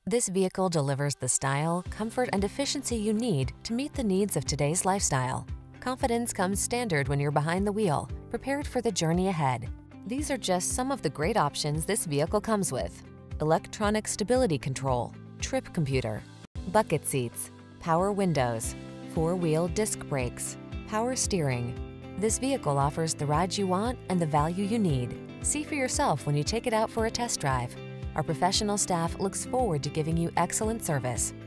This vehicle delivers the style, comfort, and efficiency you need to meet the needs of today's lifestyle. Confidence comes standard when you're behind the wheel, prepared for the journey ahead. These are just some of the great options this vehicle comes with: electronic stability control, trip computer, bucket seats, power windows, four-wheel disc brakes, power steering. This vehicle offers the ride you want and the value you need. See for yourself when you take it out for a test drive. Our professional staff looks forward to giving you excellent service.